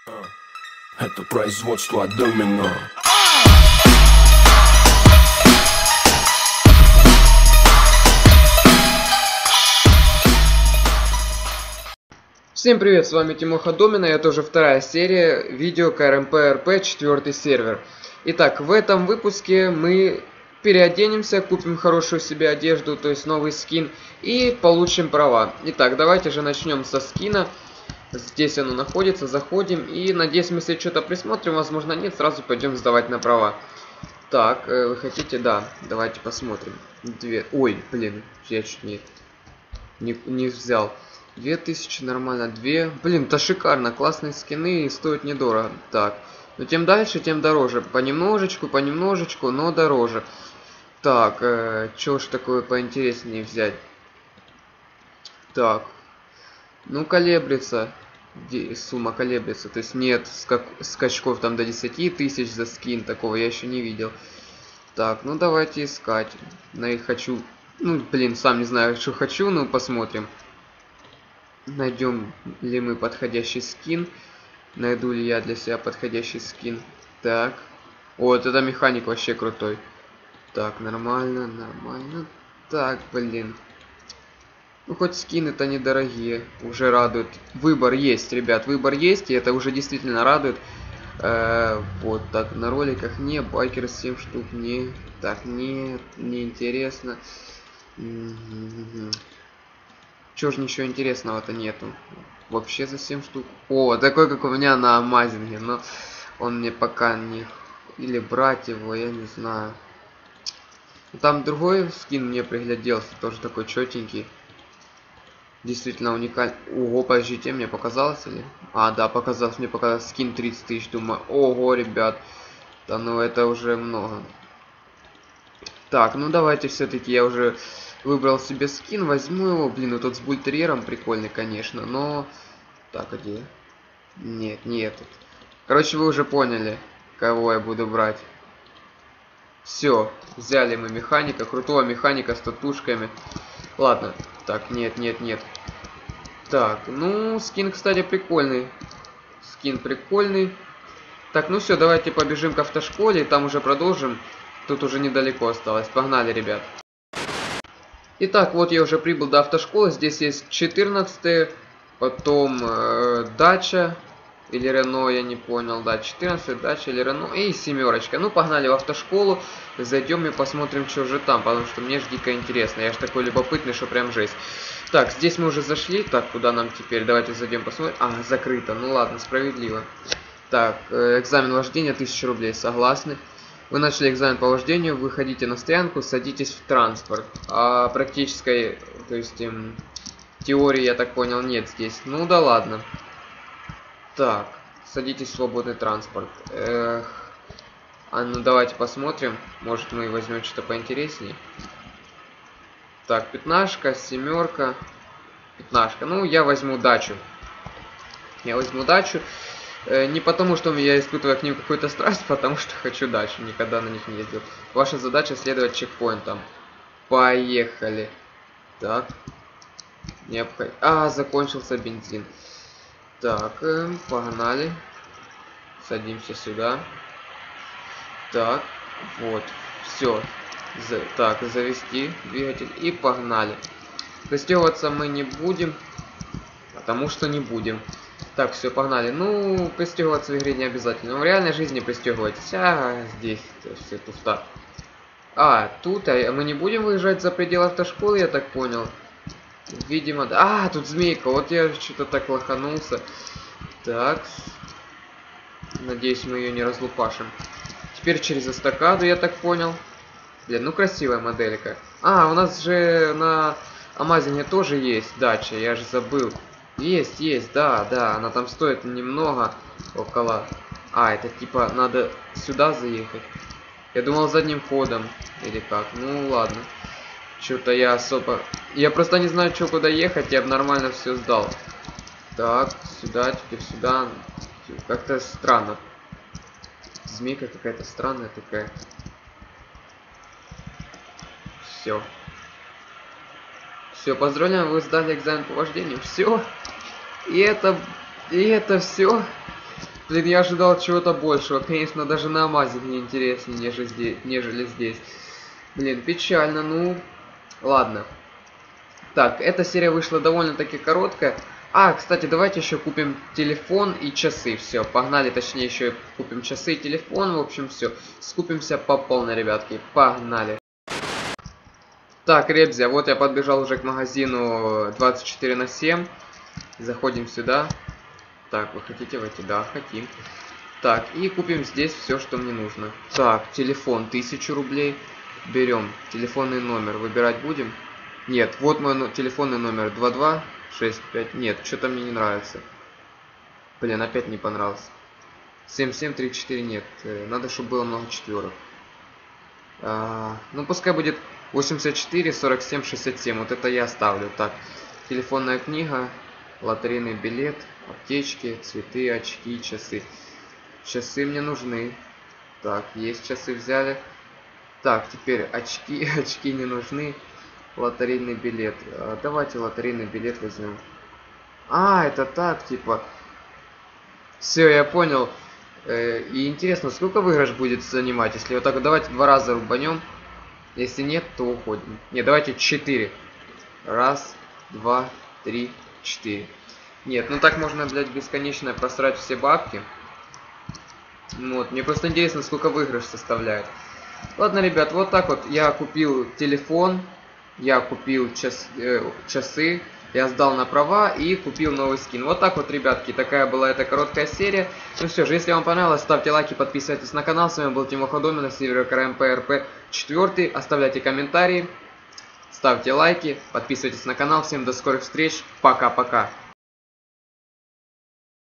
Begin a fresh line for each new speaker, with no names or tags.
Это производство Домино.
Всем привет, с вами Тимоха Домино, это уже вторая серия видео КРМП-РП 4 сервер. Итак, в этом выпуске мы переоденемся, купим хорошую себе одежду, то есть новый скин, и получим права. Итак, давайте же начнем со скина. Здесь оно находится, заходим, и надеюсь, мы себе что-то присмотрим, возможно нет, сразу пойдем сдавать на права. Так, вы хотите? Да, давайте посмотрим. Ой, блин, я чуть не взял. 2000 нормально, 2. Блин, это шикарно, классные скины и стоят недорого. Так, но тем дальше, тем дороже. Понемножечку, но дороже. Так, что ж такое поинтереснее взять? Так, ну колеблется. Сумма колеблется, то есть нет скачков там до 10 тысяч за скин, такого я еще не видел. Так, ну давайте искать. Хочу, ну блин, сам не знаю, что хочу, но посмотрим. Найдем ли мы подходящий скин. Найду ли я для себя подходящий скин. Так. Вот это механик вообще крутой. Так, нормально. Так, блин. Ну, хоть скины-то недорогие. Уже радует. Выбор есть, ребят. Выбор есть. И это уже действительно радует. Вот так, на роликах не. Байкер 7 штук не. Так, нет. Неинтересно. Чё ж ничего интересного-то нету. Вообще за 7 штук. О, такой, как у меня на Амазинге. Но он мне пока не... Или брать его, я не знаю. Там другой скин мне пригляделся. Тоже такой четенький. Действительно уникальный. Ого, подождите, мне показалось или... А, да, показалось. Мне показалось скин 30 тысяч. Думаю, ого, ребят. Да ну это уже много. Так, ну давайте все-таки я уже... Выбрал себе скин, возьму его. Блин, вот тот с бультерьером прикольный, конечно, но... Так, где? Нет, не этот. Короче, вы уже поняли, кого я буду брать. Все, взяли мы механика, крутого механика с татушками. Ладно, так, нет. Так, ну, скин, кстати, прикольный. Скин прикольный. Так, ну все, давайте побежим к автошколе, и там уже продолжим. Тут уже недалеко осталось. Погнали, ребят. Итак, вот я уже прибыл до автошколы. Здесь есть 14, потом дача или Рено, я не понял. Да, 14, дача или Рено и 7. Ну, погнали в автошколу. Зайдем и посмотрим, что же там, потому что мне же дико интересно. Я же такой любопытный, что прям жесть. Так, здесь мы уже зашли. Так, куда нам теперь? Давайте зайдем посмотрим. А, закрыто. Ну ладно, справедливо. Так, экзамен вождения 1000 рублей, согласны. Вы начали экзамен по вождению, выходите на стоянку, садитесь в транспорт. А практической, то есть теории, я так понял, нет здесь. Ну да ладно. Так, садитесь в свободный транспорт. А ну давайте посмотрим. Может мы возьмем что-то поинтереснее. Так, 15, 7, 15. Ну я возьму дачу. Не потому, что я испытываю к ним какую-то страсть, потому что хочу дачу, никогда на них не ездил. Ваша задача следовать чекпоинтам. Поехали. Так. А, закончился бензин. Так, погнали. Садимся сюда. Так, вот. Все. Так, завести двигатель и погнали. Пристегиваться мы не будем, потому что не будем. Так, все, погнали. Ну, пристегиваться в игре не обязательно. Но в реальной жизни пристегивайтесь. А здесь все пусто. А, тут мы не будем выезжать за пределы автошколы, я так понял. Видимо, да. А, тут змейка. Вот я что-то так лоханулся. Так. Надеюсь, мы ее не разлупашим. Теперь через эстакаду, я так понял. Блин, ну красивая моделька. А, у нас же на Амазинге тоже есть дача, я же забыл. Есть, да, она там стоит немного, около... А, это типа надо сюда заехать. Я думал задним ходом, или как, ну ладно. Что-то я особо... Я просто не знаю, что куда ехать, я бы нормально все сдал. Так, сюда, теперь сюда. Как-то странно. Змейка какая-то странная такая. Все. Все, поздравляем, вы сдали экзамен по вождению. Все. И это все. Блин, я ожидал чего-то большего. Конечно, даже на Амазе мне интереснее, нежели здесь. Блин, печально, ну... Ладно. Так, эта серия вышла довольно-таки короткая. А, кстати, давайте еще купим телефон и часы. Все, погнали, точнее, еще купим часы и телефон. В общем, все. Скупимся по полной, ребятки. Погнали. Так, ребзя, вот я подбежал уже к магазину 24/7. Заходим сюда. Так, вы хотите войти? Да, хотим. Так, и купим здесь все, что мне нужно. Так, телефон 1000 рублей. Берем телефонный номер. Выбирать будем? Нет, вот мой телефонный номер 2265. Нет, что-то мне не нравится. Блин, опять не понравился. 7734 нет. Надо, чтобы было много четверок. Ну, пускай будет 84 47 67. Вот это я оставлю. Так, телефонная книга, лотерейный билет, аптечки, цветы, очки, часы. Часы мне нужны. Так, есть часы, взяли. Так, теперь очки. Очки не нужны. Лотерейный билет. Давайте лотерейный билет возьмем. А, это так, типа. Все, я понял. И интересно, сколько выигрыш будет занимать? Если вот так вот, давайте 2 раза рубанем. Если нет, то уходим. Не, давайте 4. Раз, 2, 3, 4. Нет, ну так можно, блядь, бесконечно просрать все бабки. Вот, мне просто интересно, сколько выигрыш составляет. Ладно, ребят, вот так вот я купил телефон. Я купил часы, я сдал на права и купил новый скин. Вот так вот, ребятки, такая была эта короткая серия. Ну все же, если вам понравилось, ставьте лайки, подписывайтесь на канал. С вами был Тима Ходомина, сервер КРМП 4. Оставляйте комментарии, ставьте лайки, подписывайтесь на канал. Всем до скорых встреч, пока-пока.